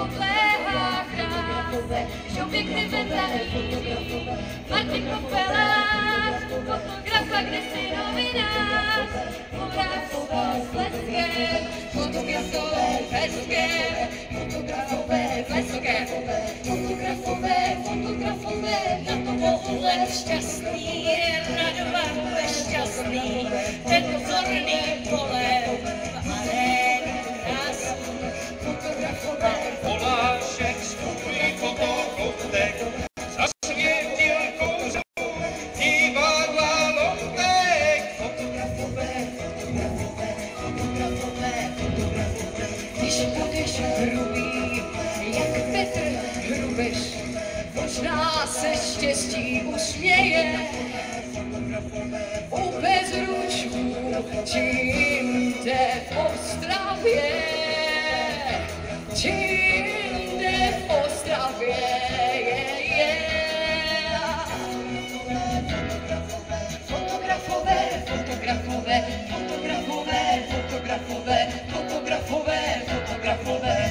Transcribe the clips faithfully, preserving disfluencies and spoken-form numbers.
podléhá kráse, že objektivem zavíří. Martin Kopelář, fotografa, kde si novinář, fotografové s leskem, fotografové leskem, fotografové leskem, fotografové, fotografové, na to bohle šťastný, radované šťastný, ten pozorný polem, arénu krásný, fotografové. Polášek svůj fotofotek zasvětil kouřou divadla loutek. Fotografové, fotografové, fotografové, fotografové. Když budeš hrubý, jak Petr Hrubeš, možná se štěstí usměje. U Bezručů čím jde v Ostravě, čím jde v Ostravě, je, je. Fotografové, fotografové, fotografové, fotografové, fotografové, fotografové.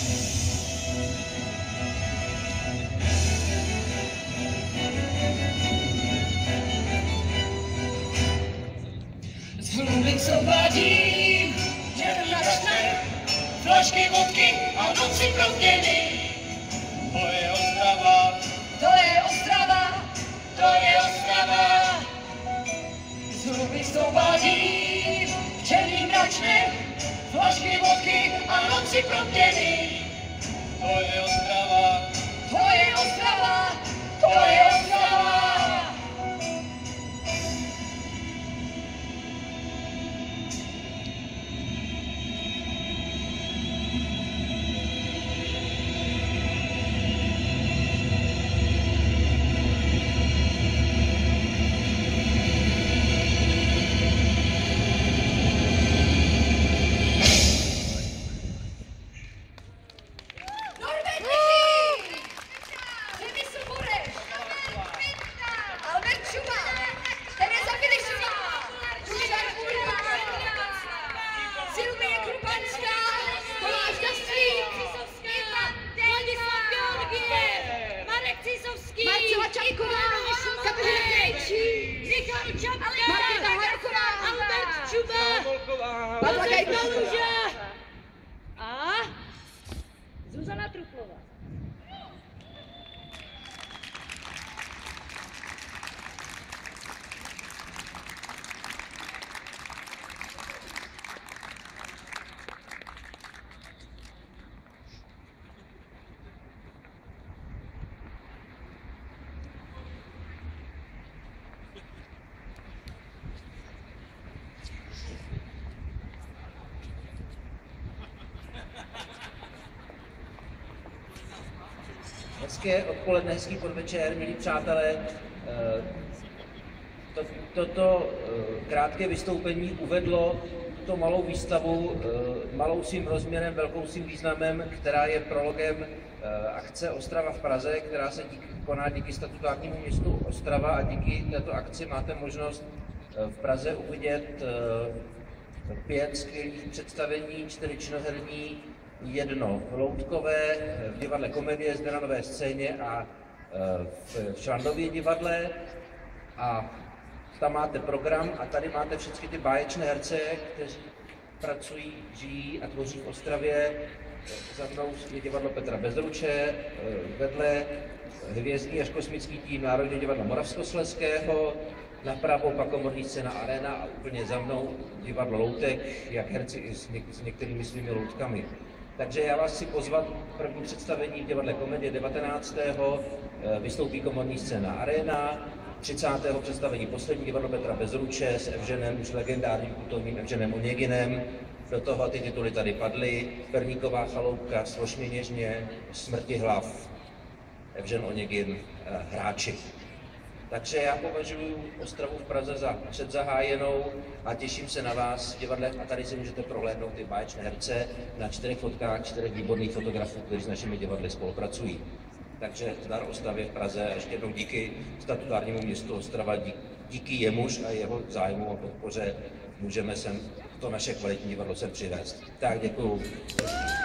Z hlubin svobodím, že našle flašky vodky a noci prouděny. To je Ostrava, To je Ostrava, to je Ostrava. Z hlubin svobodím, včelí mračné flašky vodky a noci prouděny. to je Ostrava. To je Ostrava, to je Ostrava. A Zuzana Truflová. Hezké odpoledne, hezký podvečer, milí přátelé. To, toto krátké vystoupení uvedlo tuto malou výstavu, malou svým rozměrem, velkou svým významem, která je prologem akce Ostrava v Praze, která se díky, koná díky statutárnímu městu Ostrava, a díky této akci máte možnost v Praze uvidět pět skvělých představení, čtyři činoherní, jedno loutkové v divadle Komedie zde na Nové scéně a v Šlandově divadle. A tam máte program a tady máte všechny ty báječné herce, kteří pracují, žijí a tvoří v Ostravě. Za mnou je divadlo Petra Bezruče, vedle hvězdný až kosmický tým Národního divadla Moravskoslezského, napravo pak komorní scéna Arena a úplně za mnou divadlo Loutek, jak herci i s, něk s některými svými loutkami. Takže já vás chci pozvat k první představení v divadle Komedie devatenáctého vystoupí komorní scéna Arena, třicátého představení poslední divadlo Petra Bezruče s Evženem, už legendárním kultovním Evženem Oněginem. Do toho ty tituly tady padly: Perníková chaloupka, Slož mě něžně, Smrti hlav, Evžen Oněgin, Hráči. Takže já považuji Ostravu v Praze za předzahájenou a těším se na vás v divadle. A tady si můžete prohlédnout ty báječné herce na čtyřech fotkách, čtyřech výborných fotografů, kteří s našimi divadly spolupracují. Takže zdar Ostravě v Praze a ještě jednou díky statutárnímu městu Ostrava, díky jemuž a jeho zájmu a podpoře můžeme sem to naše kvalitní divadlo sem přivést. Tak děkuju.